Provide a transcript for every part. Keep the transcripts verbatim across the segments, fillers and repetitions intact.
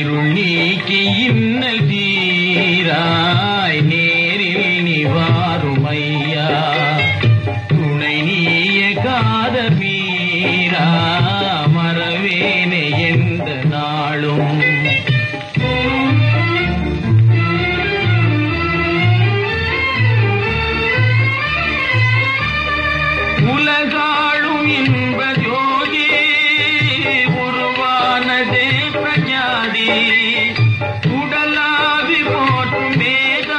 இருள் நீக்கி இன்னல் தீராய் நேரில் நிவாருமையா துணை நீய காத மீரா மறவேனே எந்த நாளும் உலகாளும் இன்ப ஜோதி உருவானதே பிரஜாதி உடலாவி போற்றும் வேதா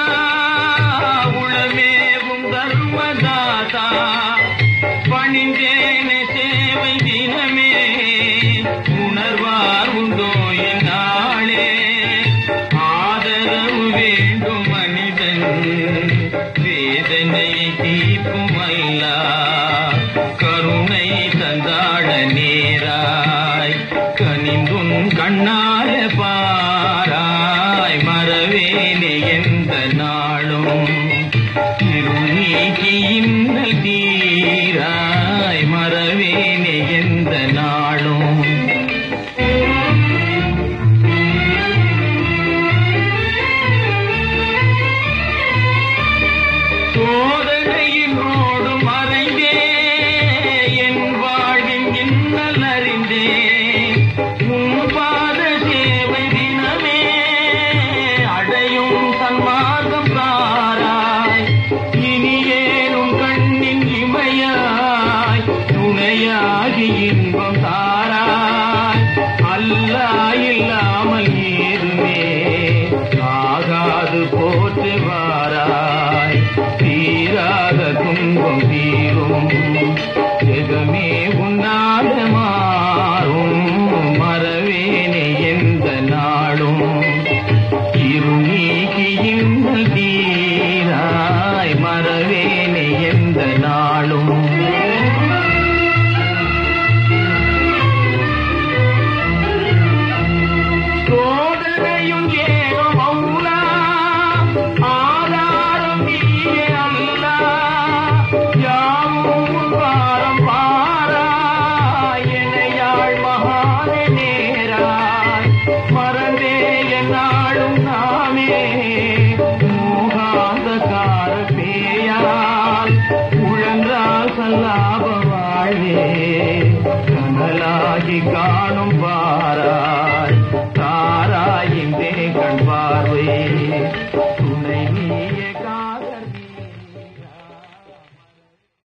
உளமேவும் தர்மதாதா பணிந்தேனே சேவை தினமே உணர்வார் உண்டோ என்னாளே ஆதரவு வேண்டும் மனிதன் வேதனை தீர்க்கும் அல்லா கருணை தந்தாட நேராய் கனிந்தும் கண்ணால பாராய் மறவேனே எந்த நாளும் இருள் நீக்கி இன்னல் தீராய் மறவேனே எந்த நாளும் சோதனையினோடு மறைந்தே என் வாழ்வின் இன்னல் அறிந்தே உன் பாத சேவை தினமே அடையும் சன்மார்க்கம் தாராய் இனியேனும் கண்ணின் இமையாய் துணையாகி இன்பம் தாராய் அல்லா இல்லாமல் ஏதுமே ஆகாது போற்று வாராய் தீராத துன்பம் தீரும் ஜெகமே உன்னால மாறும் மறவேனே எந்த நாளும் இருள் நீக்கி இன்னல் தீராய் மறவேனே எந்த நாளும் சோதனையும் ஏனோ மௌலா ஆதாரம் நீயே அல்லா யாவும் உன் வாரம் பாராய் எனையாள் மகானே நேராய் மறந்தே என்னாலும் நாமே மோகாந்தகார பேயால் உழன்றால் சல்லாப வாழ்வே கனலாகி காணும்